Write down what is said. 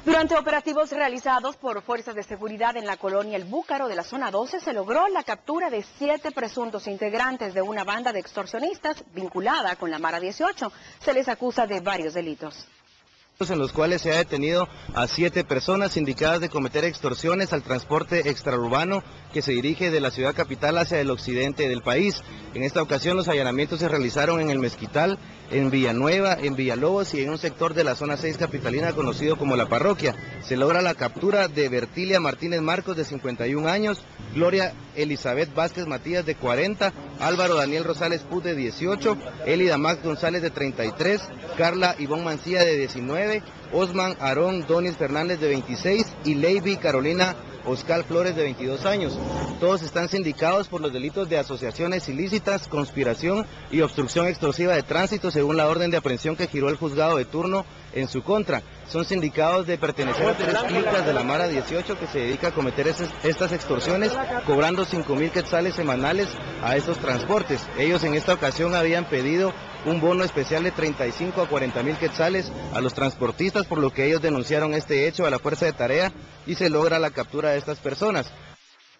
Durante operativos realizados por fuerzas de seguridad en la colonia El Búcaro de la zona 12 se logró la captura de 7 presuntos integrantes de una banda de extorsionistas vinculada con la Mara 18. Se les acusa de varios delitos. En los cuales se ha detenido a 7 personas indicadas de cometer extorsiones al transporte extraurbano que se dirige de la ciudad capital hacia el occidente del país. En esta ocasión los allanamientos se realizaron en El Mezquital, en Villanueva, en Villalobos y en un sector de la zona 6 capitalina conocido como La Parroquia. Se logra la captura de Bertilia Martínez Marcos de 51 años, Gloria Elizabeth Vázquez Matías de 40, Álvaro Daniel Rosales Puz de 18, Elida Max González de 33, Carla Ivonne Mancilla de 19, Osman Aarón Donis Fernández de 26 y Leiby Carolina Oscar Flores de 22 años. Todos están sindicados por los delitos de asociaciones ilícitas, conspiración y obstrucción extorsiva de tránsito según la orden de aprehensión que giró el juzgado de turno en su contra. Son sindicados de pertenecer a 3 clicas de la Mara 18 que se dedica a cometer estas extorsiones, cobrando 5,000 quetzales semanales a estos transportes. Ellos en esta ocasión habían pedido un bono especial de 35 a 40,000 quetzales a los transportistas, por lo que ellos denunciaron este hecho a la fuerza de tarea y se logra la captura de estas personas.